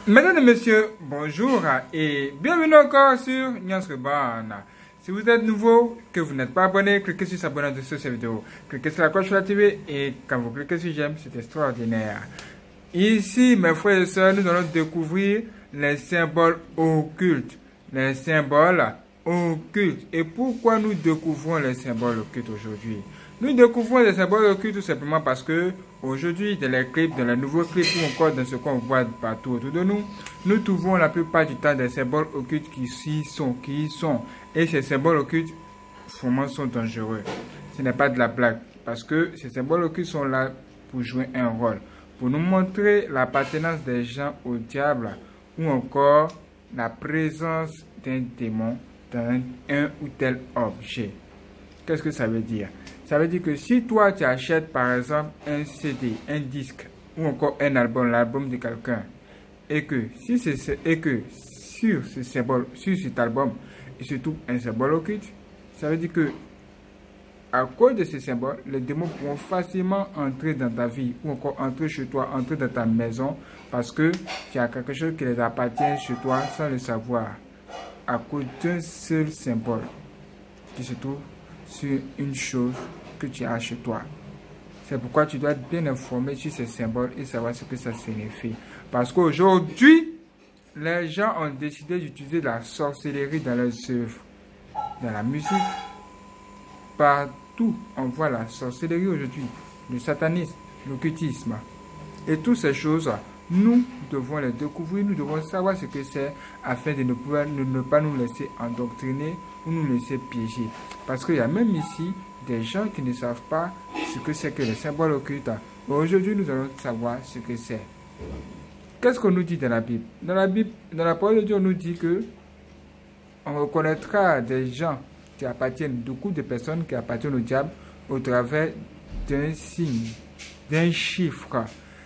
Mesdames et messieurs, bonjour et bienvenue encore sur Nyans Reborn. Si vous êtes nouveau, que vous n'êtes pas abonné, cliquez sur s'abonner de cette vidéo. Cliquez sur la cloche de la TV et quand vous cliquez sur j'aime, c'est extraordinaire. Ici, mes frères et sœurs, nous allons découvrir les symboles occultes. Les symboles occultes. Et pourquoi nous découvrons les symboles occultes aujourd'hui? Nous découvrons les symboles occultes tout simplement parce que aujourd'hui, dans les clips, dans les nouveaux clips ou encore dans ce qu'on voit partout autour de nous, nous trouvons la plupart du temps des symboles occultes qui y sont. Et ces symboles occultes, vraiment, sont dangereux. Ce n'est pas de la blague parce que ces symboles occultes sont là pour jouer un rôle, pour nous montrer l'appartenance des gens au diable ou encore la présence d'un démon dans un ou tel objet. Qu'est-ce que ça veut dire? Ça veut dire que si toi tu achètes par exemple un CD, un disque ou encore un album, l'album de quelqu'un, et que sur ce symbole, sur cet album, il se trouve un symbole occulte, ça veut dire que à cause de ces symboles, les démons pourront facilement entrer dans ta vie ou encore entrer chez toi, entrer dans ta maison parce que tu as quelque chose qui les appartient chez toi sans le savoir à cause d'un seul symbole qui se trouve sur une chose que tu as chez toi. C'est pourquoi tu dois être bien informé sur ces symboles et savoir ce que ça signifie. Parce qu'aujourd'hui, les gens ont décidé d'utiliser la sorcellerie dans leurs œuvres, dans la musique. Partout, on voit la sorcellerie aujourd'hui, le satanisme, l'occultisme. Et toutes ces choses, nous devons les découvrir, nous devons savoir ce que c'est afin de ne pas nous laisser endoctriner ou nous laisser piéger. Parce qu'il y a même ici des gens qui ne savent pas ce que c'est que les symboles occultes. Aujourd'hui, nous allons savoir ce que c'est. Qu'est-ce qu'on nous dit dans la Bible? Dans la parole de Dieu, on nous dit que on reconnaîtra des gens qui appartiennent, beaucoup de personnes qui appartiennent au diable au travers d'un signe, d'un chiffre.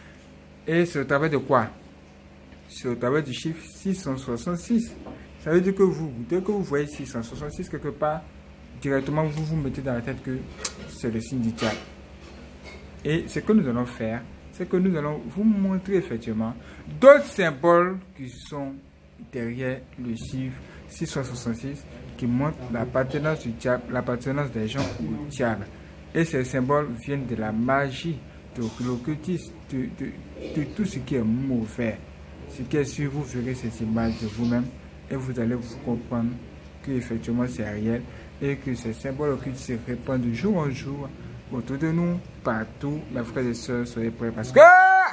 Et c'est au travers de quoi? C'est au travers du chiffre 666. Ça veut dire que dès que vous voyez 666 quelque part, directement vous vous mettez dans la tête que c'est le signe du diable. Et ce que nous allons faire, c'est que nous allons vous montrer effectivement d'autres symboles qui sont derrière le chiffre 666 qui montrent l'appartenance du diable, l'appartenance des gens au diable. Et ces symboles viennent de la magie, de l'occultisme, de tout ce qui est mauvais. Ce qui est sûr, vous verrez ces images de vous-même et vous allez vous comprendre que effectivement c'est réel et que ces symboles occultes se répandent de jour en jour autour de nous, partout. Mes frères et sœurs, soyez prêts parce que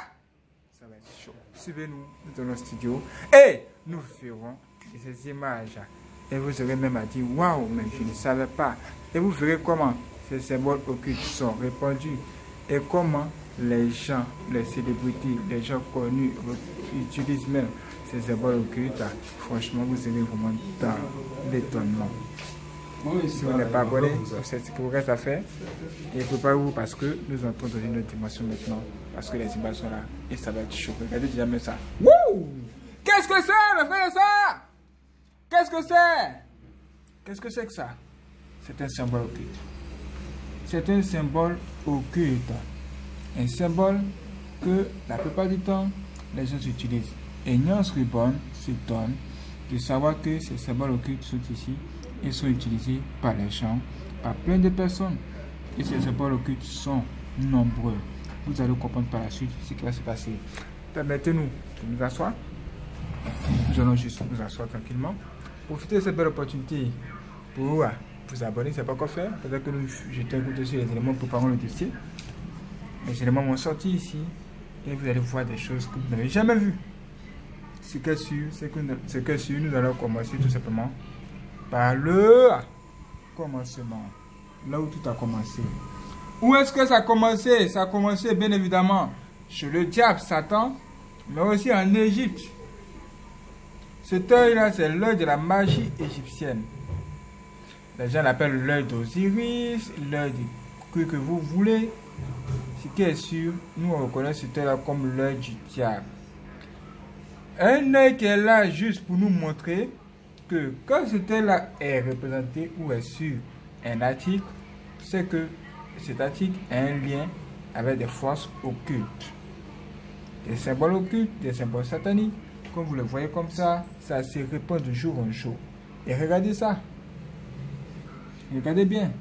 ça va être chaud. Suivez-nous dans notre studio et nous verrons ces images. Et vous aurez même à dire waouh, mais je ne savais pas. Et vous verrez comment ces symboles occultes sont répandus et comment les gens, les célébrités, les gens connus utilisent même ces symboles occultes. Franchement, vous allez vraiment dans l'étonnement. Si vous n'êtes pas abonné, c'est ce qu'il vous reste à faire. Et préparez-vous parce que nous entrons dans une autre dimension maintenant. Parce que les images sont là et ça va être chaud. Regardez déjà même ça. Wouh! Qu'est-ce que c'est, mes frères et sœurs? Qu'est-ce que c'est? Qu'est-ce que c'est que ça? C'est un symbole occulte. C'est un symbole occulte. Un symbole que la plupart du temps, les gens utilisent. Et Nyans Reborn s'étonne de savoir que ces symboles occultes sont ici et sont utilisés par les gens, par plein de personnes. Et ces symboles occultes sont nombreux. Vous allez comprendre par la suite ce qui va se passer. Permettez-nous de nous asseoir. Nous allons juste nous asseoir tranquillement. Profitez de cette belle opportunité pour vous abonner, c'est pas encore fait. Peut-être que nous jetons un coup d'œil sur les éléments préparant le dossier. Les éléments vont sortir ici et vous allez voir des choses que vous n'avez jamais vues. Ce qui est sûr, nous allons commencer tout simplement par le commencement. Là où tout a commencé. Où est-ce que ça a commencé? Ça a commencé bien évidemment chez le diable, Satan, mais aussi en Égypte. Cet œil-là, c'est l'œil de la magie égyptienne. Les gens l'appellent l'œil d'Osiris, l'œil que vous voulez. Ce qui est sûr, nous on reconnaît cet œil-là comme l'œil du diable. Un œil qui est là juste pour nous montrer que quand cet œil-là est représenté ou est sur un article, c'est que cet article a un lien avec des forces occultes. Des symboles occultes, des symboles sataniques, Comme vous le voyez comme ça se répand de jour en jour. Et regardez ça. Regardez bien.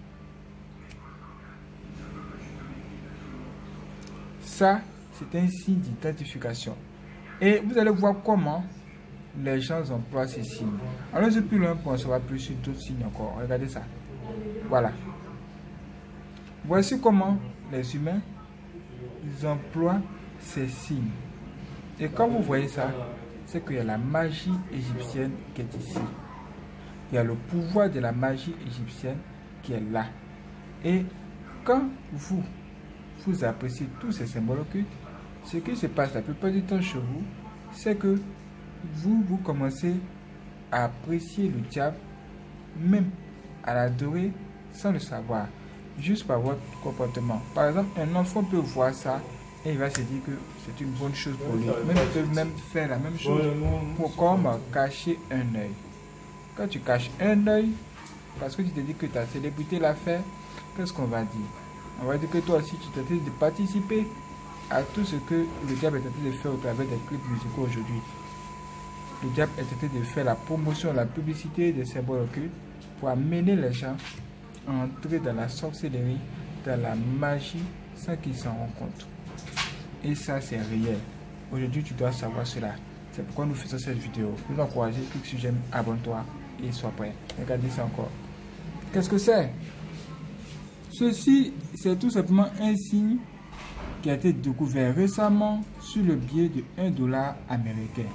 Ça, c'est un signe d'identification. Et vous allez voir comment les gens emploient ces signes. Allons-y plus loin pour en savoir plus sur d'autres signes encore. Regardez ça. Voilà. Voici comment les humains ils emploient ces signes. Et quand vous voyez ça, c'est qu'il y a la magie égyptienne qui est ici. Il y a le pouvoir de la magie égyptienne qui est là. Et quand vous appréciez tous ces symboles occultes, ce qui se passe la plupart du temps chez vous, c'est que vous commencez à apprécier le diable, même à l'adorer sans le savoir, juste par votre comportement. Par exemple, un enfant peut voir ça et il va se dire que c'est une bonne chose pour lui. Même il peut même faire la même chose pour comme cacher un œil. Quand tu caches un œil, parce que tu te dis que ta célébrité l'a fait, qu'est-ce qu'on va dire? On va dire que toi aussi tu tentais de participer à tout ce que le diable est tenté de faire au travers des clips musicaux aujourd'hui. Le diable est tenté de faire la promotion, la publicité des symboles occultes pour amener les gens à entrer dans la sorcellerie, dans la magie, sans qu'ils s'en rendent compte. Et ça, c'est réel. Aujourd'hui, tu dois savoir cela. C'est pourquoi nous faisons cette vidéo. Nous encourager, clique sur j'aime, abonne-toi et sois prêt. Regardez ça encore. Qu'est-ce que c'est? Ceci, c'est tout simplement un signe qui a été découvert récemment sur le biais de $1 américain.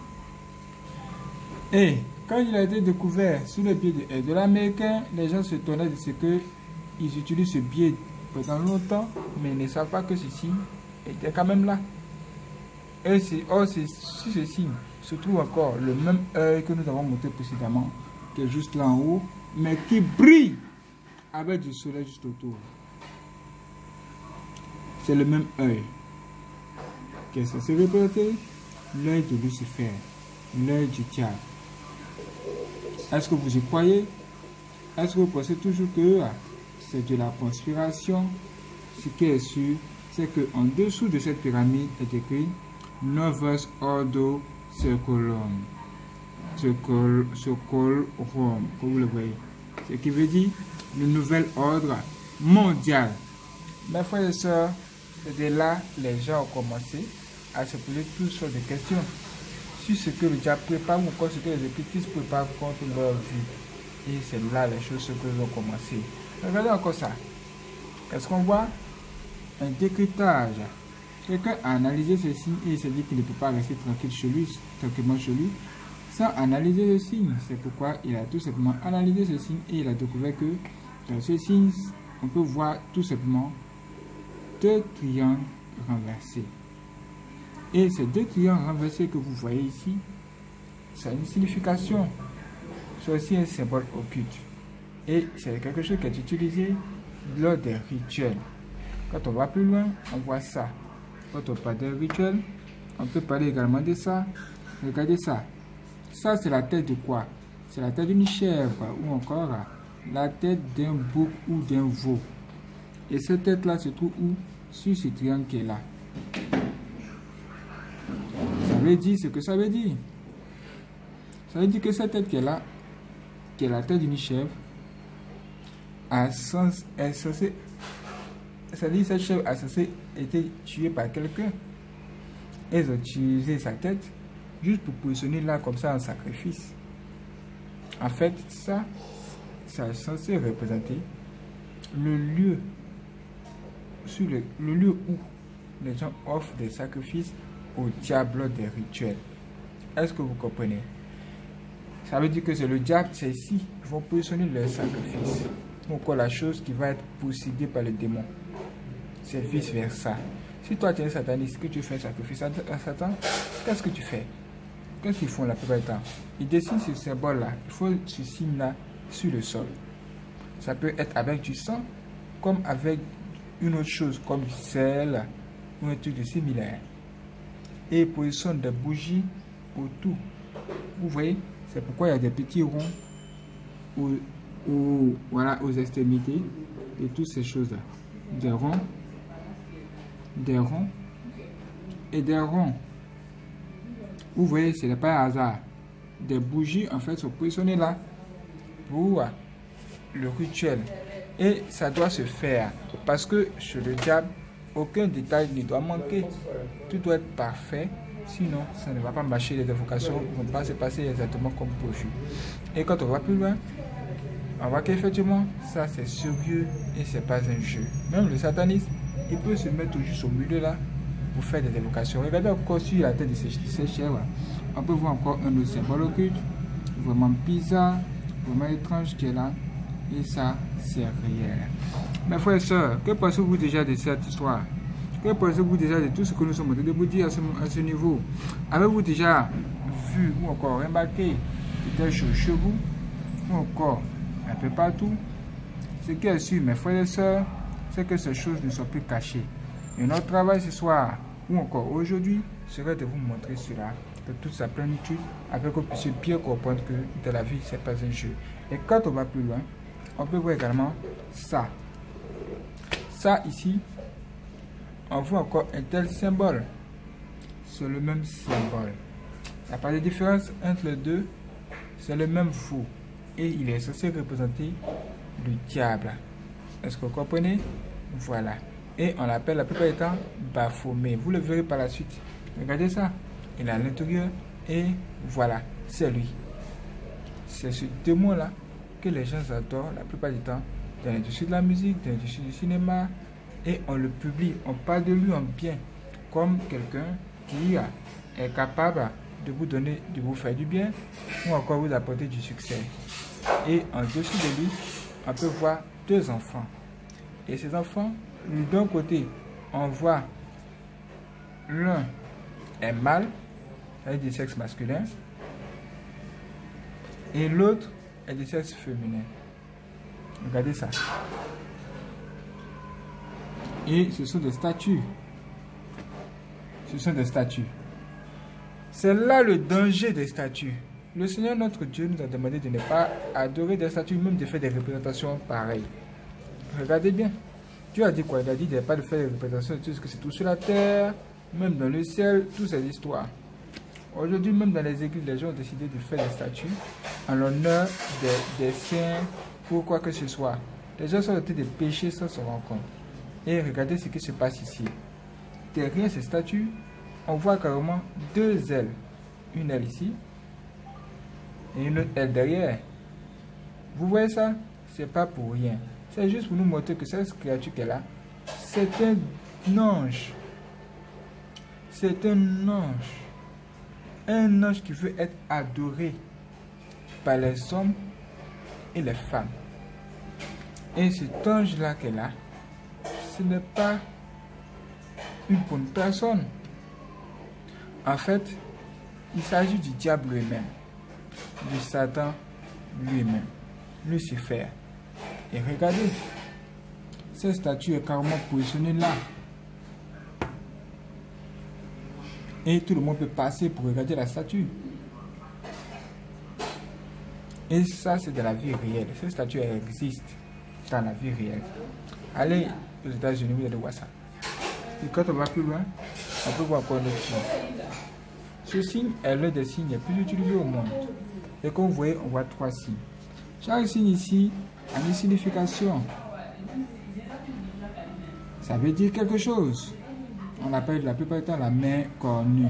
Et quand il a été découvert sur le biais de $1 américain, les gens se tournaient de ce qu'ils utilisent ce biais pendant longtemps, mais ils ne savent pas que ce signe était quand même là. Et sur ce signe se trouve encore le même œil que nous avons montré précédemment, qui est juste là en haut, mais qui brille avec du soleil juste autour. C'est le même œil. Qu'est-ce que ça se représenter? L'œil de Lucifer, l'œil du diable. Est-ce que vous y croyez? Est-ce que vous pensez toujours que c'est de la conspiration? Ce qui est sûr, c'est qu'en dessous de cette pyramide est écrit Novus Ordo Seclorum. Seclorum, comme vous le voyez. Ce qui veut dire le nouvel ordre mondial. Mes frères et sœurs, c'est de là les gens ont commencé à se poser toutes sortes de questions sur ce que le diable prépare ou encore ce que les occultistes préparent contre leur vie. Et c'est là les choses que ils ont commencé. Regardez encore ça. Qu'est-ce qu'on voit? Un décryptage. Quelqu'un a analysé ce signe et il s'est dit qu'il ne peut pas rester tranquillement chez lui, sans analyser le signe. C'est pourquoi il a tout simplement analysé ce signe et il a découvert que dans ce signe, on peut voir tout simplement 2 triangles renversés. Et ces 2 triangles renversés que vous voyez ici, ça a une signification. C'est aussi un symbole occulte. Et c'est quelque chose qui est utilisé lors des rituels. Quand on va plus loin, on voit ça. Quand on parle des rituels, on peut parler également de ça. Regardez ça. Ça, c'est la tête de quoi? C'est la tête d'une chèvre ou encore la tête d'un bouc ou d'un veau. Et cette tête-là se trouve où? Sur ce triangle qui est là. Ça veut dire ce que ça veut dire. Ça veut dire que cette tête qui est là, qui est la tête d'une chèvre, est censée... C'est-à-dire que cette chèvre a censé être tuée par quelqu'un. Ils ont utilisé sa tête juste pour positionner là comme ça en sacrifice. En fait, ça est censé représenter le lieu, le lieu où les gens offrent des sacrifices au diable des rituels. Est-ce que vous comprenez? Ça veut dire que c'est le diable, c'est ici, ils vont positionner leurs sacrifices. Encore la chose qui va être possédée par le démon. C'est vice versa. Si toi tu es un sataniste, que tu fais un sacrifice à Satan, qu'est-ce que tu fais? Qu'est-ce qu'ils font la plupart du temps? Ils dessinent ce symbole-là, il faut ce signe-là sur le sol. Ça peut être avec du sang, comme avec une autre chose, comme du sel, ou un truc de similaire. Et ils positionnent des bougies autour. Vous voyez? C'est pourquoi il y a des petits ronds voilà, aux extrémités et toutes ces choses-là. Des ronds et des ronds. Vous voyez, ce n'est pas un hasard. Des bougies, en fait, sont positionnées là pour le rituel. Et ça doit se faire parce que chez le diable, aucun détail ne doit manquer. Tout doit être parfait. Sinon, ça ne va pas marcher. Les invocations ne vont pas se passer exactement comme prévu. Et quand on va plus loin, on voit qu'effectivement, ça c'est sérieux et c'est pas un jeu. Même le satanisme, il peut se mettre juste au milieu là pour faire des invocations. Regardez encore sur la tête de ces chèvres. On peut voir encore un autre symbole occulte, vraiment bizarre, vraiment étrange qui est là. Et ça, c'est réel. Mes frères et sœurs, que pensez-vous déjà de cette histoire? Que pensez-vous déjà de tout ce que nous sommes en train de vous dire à ce niveau? Avez-vous déjà vu ou encore remarqué peut-être chez vous ou encore un peu partout? Ce qui est sûr, mes frères et sœurs, c'est que ces choses ne sont plus cachées. Et notre travail ce soir ou encore aujourd'hui serait de vous montrer cela de toute sa plénitude afin que vous puissiez bien comprendre que de la vie, ce n'est pas un jeu. Et quand on va plus loin, on peut voir également ça. Ça ici, on voit encore un tel symbole. C'est le même symbole. Il n'y a pas de différence entre les deux. C'est le même fou. Et il est censé représenter le diable. Est-ce que vous comprenez? Voilà. Et on l'appelle la plupart du temps Baphomet. Vous le verrez par la suite. Regardez ça. Il est à l'intérieur. Et voilà. C'est lui. C'est ce démon-là que les gens adorent la plupart du temps dans l'industrie de la musique, dans l'industrie du cinéma, et on le publie, on parle de lui en bien, comme quelqu'un qui est capable de vous donner, de vous faire du bien, ou encore vous apporter du succès. Et en dessous de lui, on peut voir deux enfants. Et ces enfants, d'un côté, on voit l'un est mâle, avec du sexe masculin, et l'autre est du sexe féminin. Regardez ça. Et ce sont des statues. Ce sont des statues. C'est là le danger des statues. Le Seigneur notre Dieu nous a demandé de ne pas adorer des statues, même de faire des représentations pareilles. Regardez bien. Dieu a dit quoi? Il a dit de ne pas de faire des représentations de tout ce que c'est tout sur la terre, même dans le ciel, toutes ces histoires. Aujourd'hui, même dans les églises, les gens ont décidé de faire des statues en l'honneur des saints ou quoi que ce soit. Les gens sont en train de pécher sans se rendre compte. Et regardez ce qui se passe ici. Derrière ces statues, on voit carrément deux ailes. Une aile ici et une autre aile derrière. Vous voyez ça? C'est pas pour rien. C'est juste pour nous montrer que cette créature qui est là, c'est un ange. C'est un ange. Un ange qui veut être adoré par les hommes et les femmes. Et cet ange-là qu'elle est là, ce n'est pas une bonne personne. En fait, il s'agit du diable lui-même, du Satan lui-même, Lucifer. Et regardez, cette statue est carrément positionnée là. Et tout le monde peut passer pour regarder la statue. Et ça, c'est de la vie réelle. Cette statue, elle existe dans la vie réelle. Allez aux États-Unis, vous allez voir ça. Et quand on va plus loin, on peut voir encore un autre signe. Ce signe est l'un des signes les plus utilisés au monde. Et comme vous voyez, on voit trois signes. Chaque signe ici a une signification. Ça veut dire quelque chose. On appelle la plupart du temps la main cornue.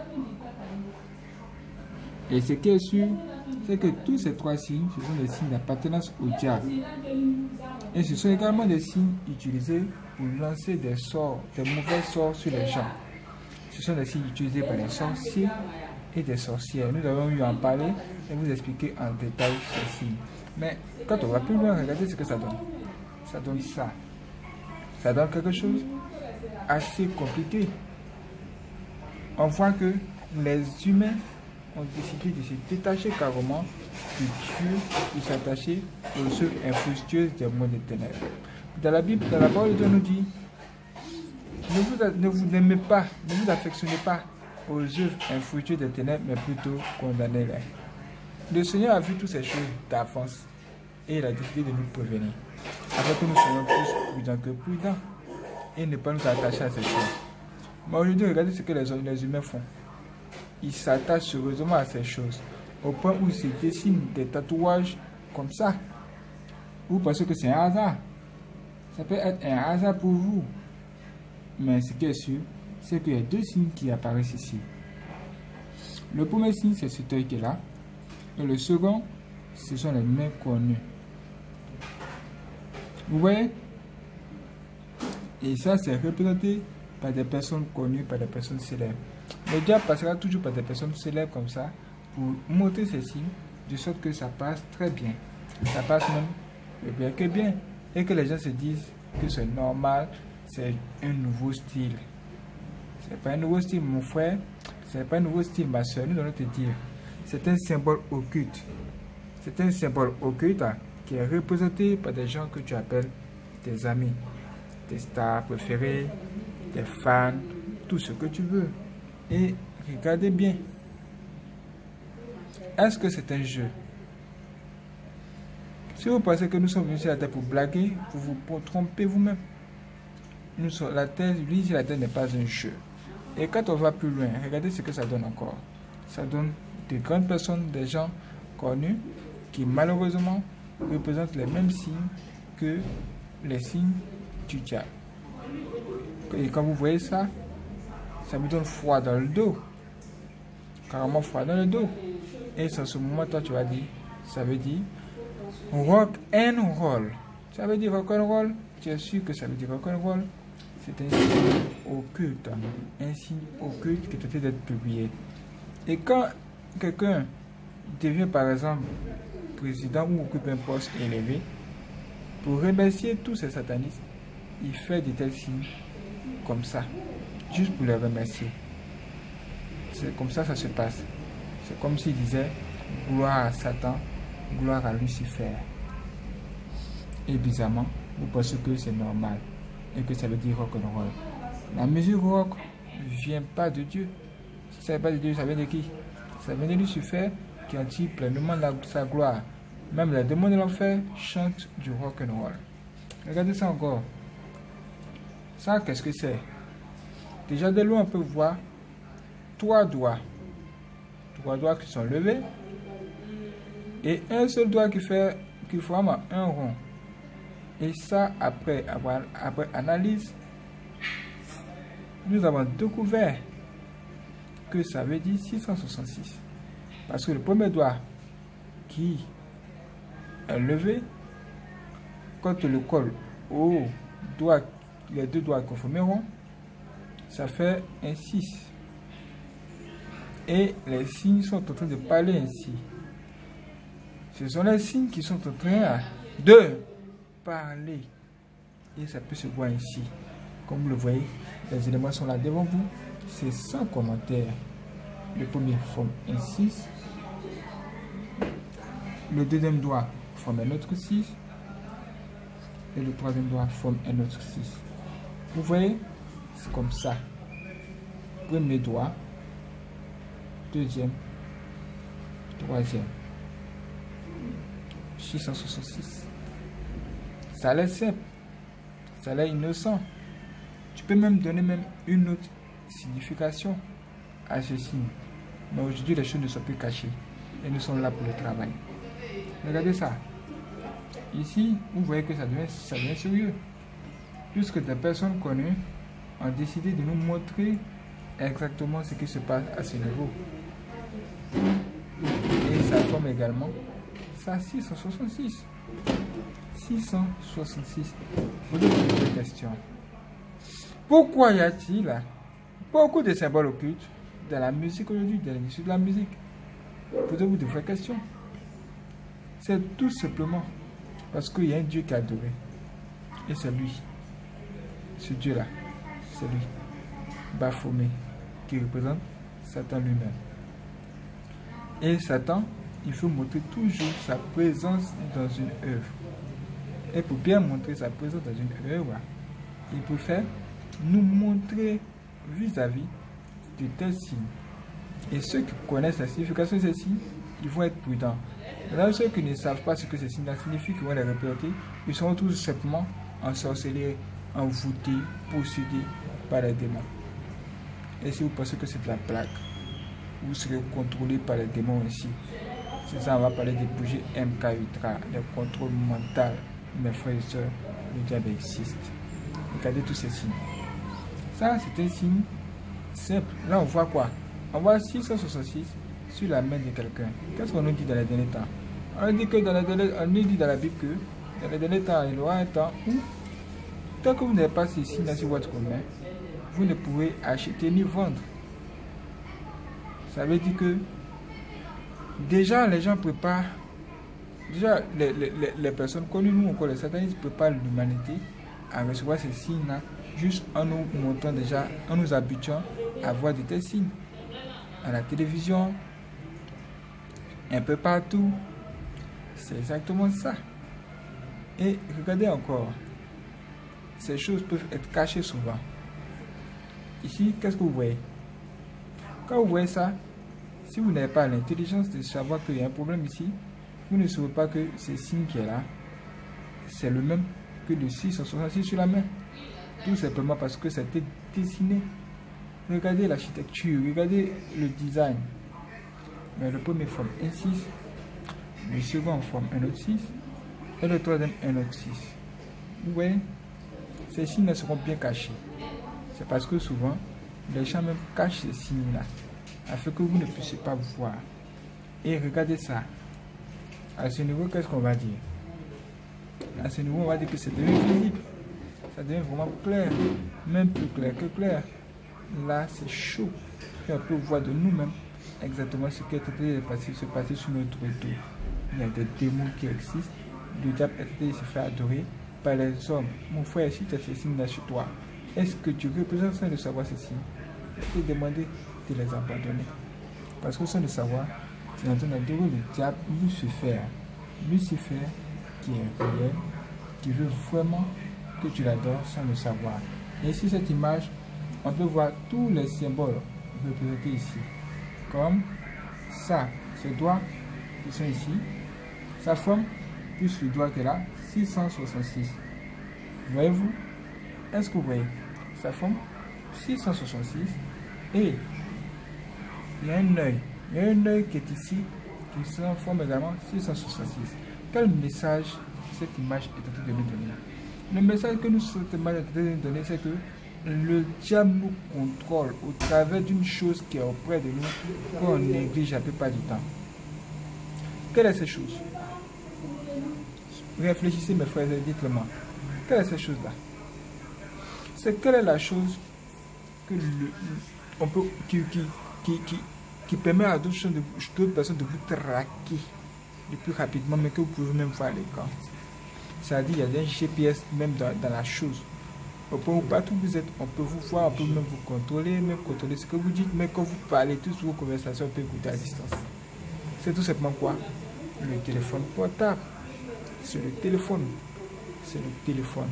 Et ce qui est sûr, c'est que tous ces trois signes, ce sont des signes d'appartenance au diable. Et ce sont également des signes utilisés pour lancer des sorts, des mauvais sorts sur les gens. Ce sont des signes utilisés par les sorciers et des sorcières. Nous avons eu à en parler et vous expliquer en détail ces signes. Mais quand on va plus loin, regardez ce que ça donne. Ça donne ça. Ça donne quelque chose assez compliqué. On voit que les humains ont décidé de se détacher carrément de Dieu, de s'attacher aux œuvres infructueuses des mondes des ténèbres. Dans la Bible, dans la parole de Dieu nous dit, ne vous n'aimez pas, ne vous affectionnez pas aux œuvres infructueuses des ténèbres, mais plutôt condamnez-les. Le Seigneur a vu toutes ces choses d'avance et il a décidé de nous prévenir, afin que nous soyons plus prudents que prudents et ne pas nous attacher à ces choses. Mais aujourd'hui, regardez ce que les humains font. il s'attache sérieusement à ces choses, au point où il se dessine des tatouages comme ça. Vous pensez que c'est un hasard? Ça peut être un hasard pour vous. Mais ce qui est sûr, c'est qu'il y a deux signes qui apparaissent ici. Le premier signe, c'est cet œil qui est là. Et le second, ce sont les mains connues. Vous voyez? Et ça, c'est représenté par des personnes connues, par des personnes célèbres. Le diable passera toujours par des personnes célèbres comme ça pour montrer ces signes, de sorte que ça passe très bien. Ça passe même bien que bien. Et que les gens se disent que c'est normal, c'est un nouveau style. C'est pas un nouveau style, mon frère. C'est pas un nouveau style, ma soeur. Nous allons te dire. C'est un symbole occulte. C'est un symbole occulte qui est représenté par des gens que tu appelles tes amis, tes stars préférés, tes fans, tout ce que tu veux. Et regardez bien. Est-ce que c'est un jeu? Si vous pensez que nous sommes venus sur la terre pour blaguer, vous vous trompez vous-même. La terre n'est pas un jeu. Et quand on va plus loin, regardez ce que ça donne encore. Ça donne de grandes personnes, des gens connus, qui malheureusement représentent les mêmes signes que les signes du diable. Et quand vous voyez ça, ça me donne froid dans le dos. Carrément froid dans le dos. Et c'est à ce moment, toi, tu vas dire, ça veut dire rock and roll. Ça veut dire rock and roll. Tu es sûr que ça veut dire rock and roll? C'est un signe occulte. Un signe occulte qui est tenté d'être publié. Et quand quelqu'un devient par exemple président ou occupe un poste élevé, pour remercier tous ces satanistes, il fait de tels signes comme ça, juste pour les remercier. C'est comme ça se passe. C'est comme s'il disait gloire à Satan, gloire à Lucifer. Et bizarrement, vous pensez que c'est normal et que ça veut dire rock and roll. La musique rock ne vient pas de Dieu. Si ça ne vient pas de Dieu, ça vient de qui? Ça vient de Lucifer qui en tire pleinement sa gloire. Même les démons de l'enfer chantent du rock and roll. Regardez ça encore. Ça, qu'est-ce que c'est? Déjà de loin, on peut voir trois doigts. Trois doigts qui sont levés. Et un seul doigt qui forme un rond. Et ça, après analyse, nous avons découvert que ça veut dire 666. Parce que le premier doigt qui est levé, quand on le colle au doigt, les deux doigts conformeront, ça fait un 6. Et les signes sont en train de parler ainsi. Ce sont les signes qui sont en train de parler. Et ça peut se voir ici. Comme vous le voyez, les éléments sont là devant vous. C'est sans commentaire. Le premier forme un 6. Le deuxième doigt forme un autre 6. Et le troisième doigt forme un autre 6. Vous voyez, c'est comme ça. Premier doigt. Deuxième. Troisième. 666. Ça a l'air simple. Ça a l'air innocent. Tu peux même donner une autre signification à ce signe. Mais aujourd'hui, les choses ne sont plus cachées. Et nous sommes là pour le travail. Regardez ça. Ici, vous voyez que ça devient sérieux. Puisque des personnes connues ont décidé de nous montrer exactement ce qui se passe à ce niveau. Et ça forme également ça 666. 666. Vous devez vous poser des questions. Pourquoi y a-t-il beaucoup de symboles occultes dans la musique aujourd'hui, dans l'industrie de la musique? Posez-vous de vraies questions. C'est tout simplement parce qu'il y a un Dieu qui est adoré. Et c'est lui. Ce Dieu-là, c'est lui. Baphomet, qui représente Satan lui-même. Et Satan, il faut montrer toujours sa présence dans une œuvre. Et pour bien montrer sa présence dans une œuvre, il préfère nous montrer vis-à-vis de tels signes. Et ceux qui connaissent la signification de ces signes, ils vont être prudents. Maintenant, ceux qui ne savent pas ce que ces signes signifient, qui vont les répéter, ils seront tout simplement ensorcelés, envoûtés, possédés par les démons. Et si vous pensez que c'est de la blague, vous serez contrôlé par les démons aussi. C'est ça, on va parler des bougies MK Ultra, le contrôle mental. Mes frères et sœurs, le diable existe. Regardez tous ces signes. Ça, c'est un signe simple. Là, on voit quoi? On voit 666 sur la main de quelqu'un. Qu'est-ce qu'on nous dit dans les derniers temps? On nous dit que on nous dit dans la Bible que dans les derniers temps, il y aura un temps où, tant que vous n'avez pas ces signes sur votre main, vous ne pouvez acheter ni vendre. Ça veut dire que déjà, les gens préparent. Déjà, les personnes connues, nous encore les satanistes, préparent l'humanité à recevoir ces signes-là, juste en nous montrant déjà, en nous habituant à voir de tels signes. À la télévision, un peu partout. C'est exactement ça. Et regardez encore, ces choses peuvent être cachées souvent. Ici, qu'est-ce que vous voyez? Quand vous voyez ça, si vous n'avez pas l'intelligence de savoir qu'il y a un problème ici, vous ne saurez pas que ce signe qui est là, c'est le même que le 666 sur la main. Tout simplement parce que ça a été dessiné. Regardez l'architecture, regardez le design. Mais le premier forme un 6, le second forme un autre 6, et le troisième un autre 6. Vous voyez, ces signes seront bien cachés. C'est parce que souvent, les gens même cachent ces signes-là, afin que vous ne puissiez pas voir. Et regardez ça. À ce niveau, qu'est-ce qu'on va dire? À ce niveau, on va dire que c'est devenu visible. Ça devient vraiment clair, même plus clair que clair. Là, c'est chaud. Et on peut voir de nous-mêmes exactement ce qui est en train de se passer sur notre retour. Il y a des démons qui existent. Le diable est en train de se faire adorer par les hommes. Mon frère, si tu as ces signes-là sur toi, est-ce que tu représentes sans le savoir ces signes? Je te demander de les abandonner. Parce que sans le savoir, tu es en train d'adorer le diable Lucifer. Lucifer qui est réel, qui veut vraiment que tu l'adores sans le savoir. Et ici, cette image, on peut voir tous les symboles représentés ici. Comme ça, ces doigts qui sont ici, sa forme, plus le doigt qui est là, 666. Voyez-vous? Est-ce que vous voyez? Sa forme, 666. Et il y a un œil. Il y a un œil qui est ici, qui se forme également 666. Quel message cette image est en train de nous donner? Le message que cette image est en train de nous donner, c'est que le diable nous contrôle au travers d'une chose qui est auprès de nous, qu'on néglige la plupart du temps. Quelle est cette chose? Réfléchissez, mes frères, et dites-le moi. Quelle est cette chose-là? C'est quelle est la chose que on peut, qui permet à d'autres personnes de vous traquer le plus rapidement, mais que vous pouvez même voir à l'écran. C'est-à-dire, il y a un GPS même dans la chose. Au point où partout où vous êtes, on peut vous voir, on peut même vous contrôler, même contrôler ce que vous dites, mais quand vous parlez, toutes vos conversations, on peut écouter à distance. C'est tout simplement quoi? Le téléphone portable. C'est le téléphone. C'est le téléphone.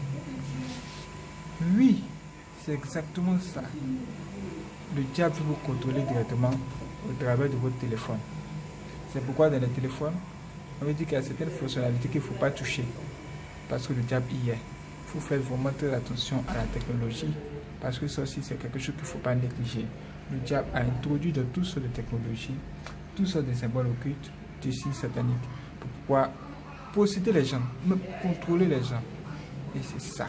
Oui, c'est exactement ça. Le diable peut vous contrôler directement au travers de votre téléphone. C'est pourquoi dans les téléphones, on veut dire qu'il y a certaines fonctionnalités qu'il ne faut pas toucher. Parce que le diable y est. Il faut faire vraiment très attention à la technologie. Parce que ça aussi, c'est quelque chose qu'il ne faut pas négliger. Le diable a introduit dans toutes sortes de technologies, toutes sortes de symboles occultes, des signes sataniques, pour pouvoir posséder les gens, même contrôler les gens. Et c'est ça.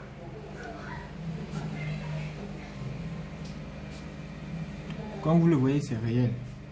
Comme vous le voyez, c'est réel.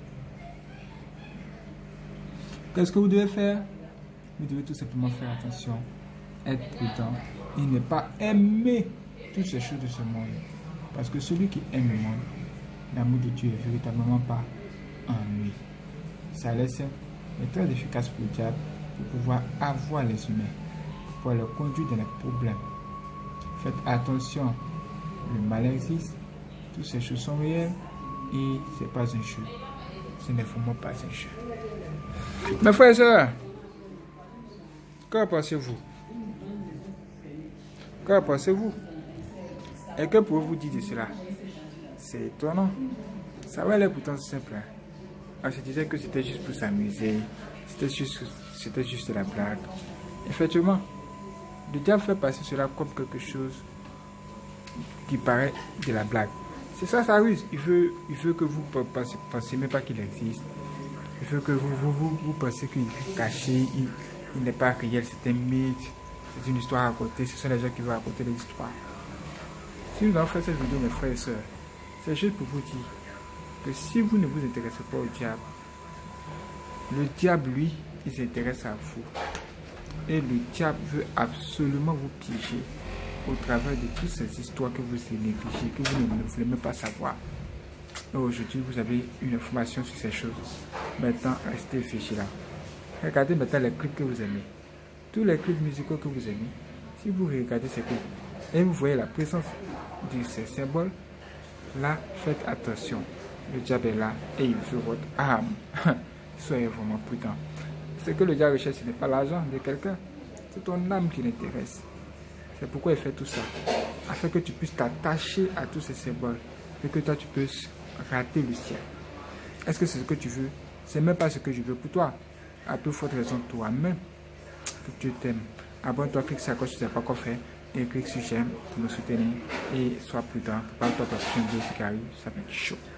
Qu'est-ce que vous devez faire? Vous devez tout simplement faire attention, être prudent et ne pas aimer toutes ces choses de ce monde. Parce que celui qui aime le monde, l'amour de Dieu est véritablement pas en lui. Ça laisse être très efficace pour le diable pour pouvoir avoir les humains, pour les conduire dans les problèmes. Faites attention, le mal existe, toutes ces choses sont réelles et c'est pas un jeu. Ce n'est vraiment pas un jeu. Mes frères et sœurs, qu'en pensez-vous? Qu'en pensez-vous? Et que pouvez-vous dire de cela? C'est étonnant. Ça va l'air pourtant simple. Hein? On se disait que c'était juste pour s'amuser. C'était juste la blague. Effectivement, le diable fait passer cela comme quelque chose qui paraît de la blague. C'est ça, sa ruse. Il veut que vous ne pensez même pas qu'il existe. Il veut que vous pensez qu'il est caché, il n'est pas réel, c'est un mythe, c'est une histoire à raconter. Ce sont les gens qui vont raconter des histoires. Si nous avons fait cette vidéo, mes frères et sœurs, c'est juste pour vous dire que si vous ne vous intéressez pas au diable, le diable, lui, il s'intéresse à vous. Et le diable veut absolument vous piéger au travers de toutes ces histoires que vous avez négligées, que vous ne voulez même pas savoir. Aujourd'hui, vous avez une information sur ces choses. Maintenant, restez vigilants. Regardez maintenant les clips que vous aimez. Tous les clips musicaux que vous aimez, si vous regardez ces clips et vous voyez la présence de ces symboles, là, faites attention. Le diable est là et il veut votre âme. Soyez vraiment prudents. Ce que le diable recherche, ce n'est pas l'argent de quelqu'un, c'est ton âme qui l'intéresse. C'est pourquoi il fait tout ça, afin que tu puisses t'attacher à tous ces symboles et que toi tu puisses rater le ciel. Est-ce que c'est ce que tu veux? C'est même pas ce que je veux pour toi. À toute forte raison, toi-même, que Dieu t'aime. Abonne-toi, clique sur la cloche si tu n'as pas encore fait et clique sur j'aime pour me soutenir et sois prudent. Parle-toi pour la prochaine vidéo qui arrive, ça va être chaud.